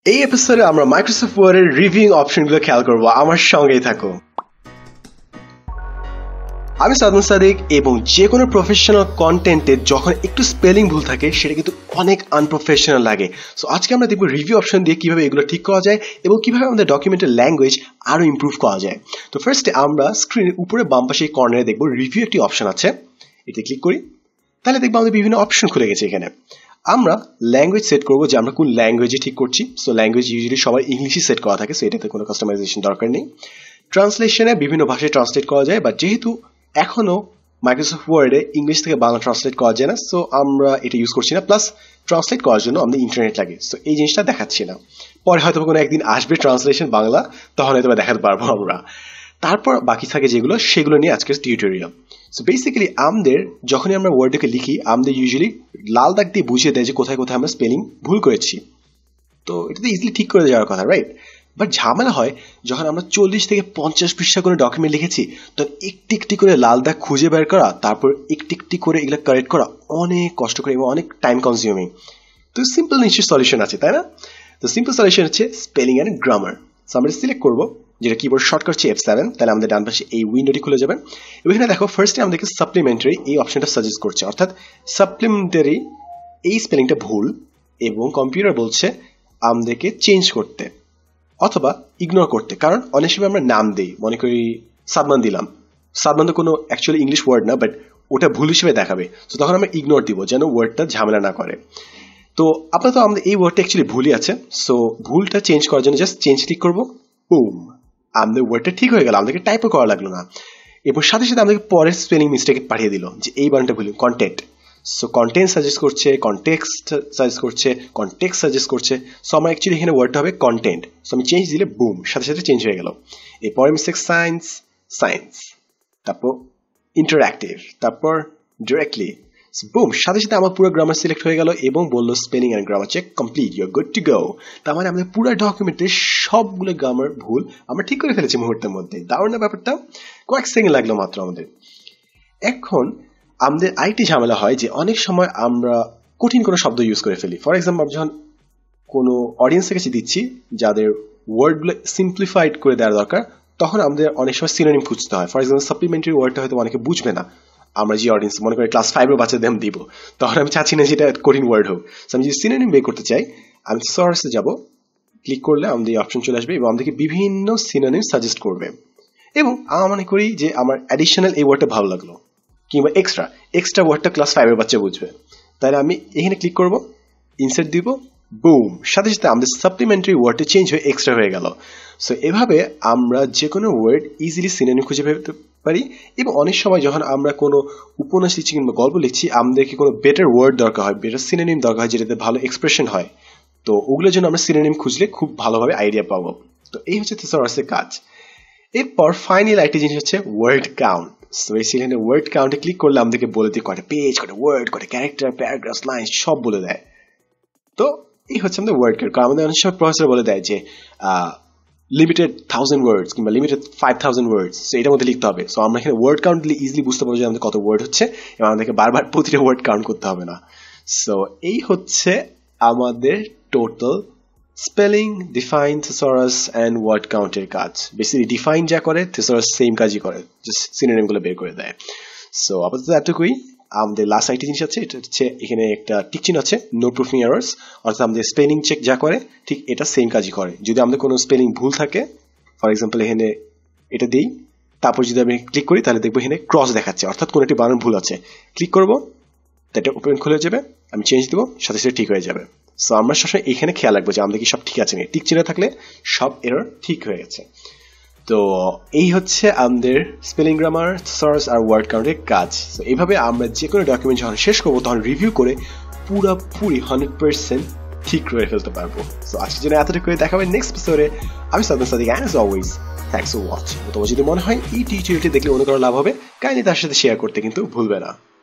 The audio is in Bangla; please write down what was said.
এই এপিসোডে আমরা মাইক্রোসফট ওয়ার্ডের রিভিউইং অপশনগুলো খেয়াল করব। আমার সঙ্গেই থাকো। আমি সাদমান সাদিক, এবং যে কোনো প্রফেশনাল কন্টেন্টে যখন একটু স্পেলিং ভুল থাকে সেটা কিন্তু অনেক আনপ্রফেশনাল লাগে। সো আজকে আমরা দেখব রিভিউ অপশন দিয়ে কিভাবে এগুলো ঠিক করা যায় এবং কিভাবে আমাদের ডকুমেন্টের ল্যাঙ্গুয়েজ আরো ইমপ্রুভ করা যায়। তো ফার্স্টে আমরা স্ক্রিনের উপরে বাম পাশে কর্নারে দেখব রিভিউ একটি অপশন আছে, এতে ক্লিক করি। তাহলে দেখবো আমাদের বিভিন্ন অপশন খুলে গেছে। এখানে আমরা ল্যাঙ্গুয়েজ সেট করবো যে আমরা কোন ল্যাঙ্গুয়েজে ঠিক করছি। সো ল্যাঙ্গুয়েজ ইউজুয়ালি সবার ইংলিশই সেট করা থাকে, সো এটাতে কোনো কাস্টমাইজেশন দরকার নেই। ট্রান্সলেশনে বিভিন্ন ভাষায় ট্রান্সলেট করা যায়, বাট যেহেতু এখনো মাইক্রোসফট ওয়ার্ডে ইংলিশ থেকে বাংলা ট্রান্সলেট করা যায় না, সো আমরা এটা ইউজ করছি না। প্লাস ট্রান্সলেট করার জন্য আমাদের ইন্টারনেট লাগে, সো এই জিনিসটা দেখাচ্ছি না। পরে হয়তো কোনো একদিন আসবে ট্রান্সলেশন বাংলা, তখন হয়তো দেখাতে পারবো আমরা। তারপর বাকি থাকে যেগুলো, সেগুলো নিয়ে আজকের টিউটোরিয়াল। সো বেসিক্যালি আমাদের যখনই আমরা ওয়ার্ডকে লিখি, আমাদের ইউজুয়ালি লাল দাগ দিয়ে বুঝিয়ে দেয় যে কোথায় কোথায় আমরা স্পেলিং ভুল করেছি। তো এটাতে ইজিলি ঠিক করে যাওয়ার কথা, রাইট? বাট ঝামেলা হয় যখন আমরা 40 থেকে 50 পৃষ্ঠা করে ডকুমেন্ট লিখেছি, তো একটি একটি করে লাল দাগ খুঁজে বের করা, তারপর একটি একটি করে এগুলো কারেক্ট করা অনেক কষ্ট করে এবং অনেক টাইম কনজিউমিং। তো সিম্পল নিশ্চয়ই সলিউশন আছে, তাই না? তো সিম্পল সলিউশন হচ্ছে স্পেলিং অ্যান্ড গ্রামার। সো আমরা সিলেক্ট করবো, যেটা কিবোর্ড শর্টকাট হচ্ছে F7, তাহলে আমাদের ডান পাশে এই উইন্ডোটি খুলে যাবে। এখানে দেখো ফার্স্টে আমাদেরকে সাপ্লিমেন্টারি এই অপশনটা সাজেস্ট করছে, অর্থাৎ সাপ্লিমেন্টারি এই স্পেলিংটা ভুল এবং কম্পিউটার বলছে আমাদেরকে চেঞ্জ করতে অথবা ইগনোর করতে। কারণ অনেক সময় আমরা নাম দিই, মনে করি সাদমান দিলাম, সাদমান তো কোনো অ্যাকচুয়ালি ইংলিশ ওয়ার্ড না, বাট ওটা ভুল হিসেবে দেখাবে। তো তখন আমরা ইগনোর দিব যেন ওয়ার্ডটা ঝামেলা না করে। তো আপাতত আমাদের এই ওয়ার্ডটা অ্যাকচুয়ালি ভুলই আছে, সো ভুলটা চেঞ্জ করার জন্য জাস্ট চেঞ্জ ক্লিক করবো। বুম, আমাদের ওয়ার্ডটা ঠিক হয়ে গেল, আমাদেরকে টাইপও করা লাগলো না। এবং সাথে সাথে আমাদেরকে পরের স্পেলিং মিস্টেক পাঠিয়ে দিল যে এই বানানটা ভুল, কন্টেন্ট। সো কন্টেন্ট সাজেস্ট করছে, কনটেক্সট সাজেস্ট করছে, কনটেক্সট সাজেস্ট করছে। সো আমার অ্যাকচুয়ালি এখানে ওয়ার্ডটা হবে কন্টেন্ট। সো আমি চেঞ্জ দিলে বুম, সাথে সাথে চেঞ্জ হয়ে গেল। এই পরের মিস্টেক সায়েন্স, তারপর ইন্টারঅ্যাক্টিভ, তারপর ডিরেক্টলি, বুম, সাথে সাথে আমার পুরো গ্রামার সিলেক্ট হয়ে গেল এবং বললো spelling and grammar check complete, you are good to go. তার মানে আমাদের পুরো ডকুমেন্টের সবগুলো গ্রামার ভুল আমরা ঠিক করে ফেলেছি মুহূর্তের মধ্যে। দারুণ না ব্যাপারটা? কয়েক সেকেন্ড লাগলো মাত্র আমাদের। এখন আমাদের আরেকটি ঝামেলা হয় যে অনেক সময় আমরা কঠিন কোনো শব্দ ইউজ করে ফেলি। ফর এক্সাম্পল, আমরা যখন কোনো অডিয়েন্সের কাছে দিচ্ছি যাদের ওয়ার্ডগুলো সিম্পলিফাইড করে দেওয়ার দরকার, তখন আমাদের অনেক সময় সিনোনিম খুঁজতে হয়। ফর এক্সাম্পল, সাপ্লিমেন্টারি ওয়ার্ডটা হয়তো অনেকে বুঝবে না। আমরা যে অডিয়েন্স মনে করি ক্লাস 5 এর বাচ্চাদের আমি দিব, তখন আমি চাচ্ছি না যেটা কঠিন ওয়ার্ড হোক। আমি যদি সিনোনিম বের করতে চাই, আমি সোর্সে যাব, ক্লিক করলে আমাদের এই অপশন চলে আসবে এবং আমাদেরকে বিভিন্ন সিনোনিম সাজেস্ট করবে। এবং আমি মনে করি যে আমার অ্যাডিশনাল এই ওয়ার্ডটা ভালো লাগলো, কিংবা এক্সট্রা ওয়ার্ডটা ক্লাস 5 এর বাচ্চা বুঝবে, তাহলে আমি এখানে ক্লিক করব, ইনসার্ট দিব, বুম, সাথে সাথে আমাদের সাপ্লিমেন্টারি ওয়ার্ডটা চেঞ্জ হয়ে এক্সট্রা হয়ে গেল। সো এভাবে আমরা যে কোনো ওয়ার্ড ইজিলি সিনোনিম খুঁজে পেতে পারি। এবং অনেক সময় যখন আমরা কোনো উপন্যাস লিখছি কিংবা গল্প লিখছি, আমাদেরকে কোনো বেটার ওয়ার্ড দরকার হয়, বেটার সিনোনিম দরকার হয়, যেটাতে ভালো এক্সপ্রেশন হয়। তো ওগুলোর জন্য আমরা সিনোনিম খুঁজলে খুব ভালোভাবে আইডিয়া পাবো। তো এই হচ্ছে থিসরাসের কাজ। এরপর ফাইনাল একটা জিনিস হচ্ছে ওয়ার্ড কাউন্ট। সো এখানে ওয়ার্ড কাউন্টে ক্লিক করলে আমাদেরকে বলে দিয়ে কয়টা পেজ, কয়টা ওয়ার্ড, কয়টা ক্যারেক্টার, প্যারাগ্রাফ, লাইন সব বলে দেয়। তো এই হচ্ছে আমাদের ওয়ার্ড কাউন্ট। কারণ আমাদের অনেক সময় প্রফেসর বলে দেয় যে লিমিটেড 1000 ওয়ার্ডস কিংবা লিমিটেড 5000 ওয়ার্ডস, সো এটার মধ্যে লিখতে হবে। সো আমরা এখানে ওয়ার্ড কাউন্ট দিলে ইজিলি বুঝতে পারবো যে আমাদের কত ওয়ার্ড হচ্ছে এবং আমাদেরকে বারবার প্রতিটা ওয়ার্ড কাউন্ট করতে হবে না। সো এই হচ্ছে আমাদের total spelling, define, thesaurus and word কাউন্টের কাজ। বেসিক্যালি ডিফাইন যা করে, থিসরাস সেম কাজই করে, জাস্ট সিনোনিম গুলো বের করে দেয়। সো আপাতত এতটুকুই। আমাদের লাস্ট আরেকটি জিনিস আছে, এটা হচ্ছে এখানে একটা টিক চিহ্ন আছে, নো প্রুফিং এরর্স, অর্থাৎ আমাদের স্পেলিং চেক যা করে ঠিক এটা সেম কাজই করে। যদি আমাদের কোনো স্পেলিং ভুল থাকে, ফর এক্সাম্পল এখানে এটা দিই, তারপর যদি আমি ক্লিক করি, তাহলে দেখবো এখানে ক্রস দেখাচ্ছে, অর্থাৎ কোনো একটি বানান ভুল আছে। ক্লিক করবো, এটা ওপেন খুলে যাবে, আমি চেঞ্জ দেবো, সাথে সাথে ঠিক হয়ে যাবে। সো আমরা সবসময় এখানে খেয়াল রাখবো যে আমাদের কি সব ঠিক আছে না। টিক চিহ্ন থাকলে সব এরর ঠিক হয়ে গেছে। তো এই হচ্ছে আমাদের স্পেলিং, গ্রামার, থিসরাস আর ওয়ার্ড কাউন্টের কাজ। তো এইভাবে আমরা যে কোনো ডকুমেন্ট যখন শেষ করবো, তখন রিভিউ করে পুরোপুরি 100% ঠিক করে ফেলতে পারবো। সো আজকের জন্য এতটুকু, দেখা হবে নেক্সট এপিসোডে। আমি Sadman Sadik, and as always thanks for watching. তোমার যদি মনে হয় এই টিউটোরিয়ালটি দেখলে অন্য কারো লাভ হবে, কাইন্ডলি তার সাথে শেয়ার করতে কিন্তু ভুলবে না।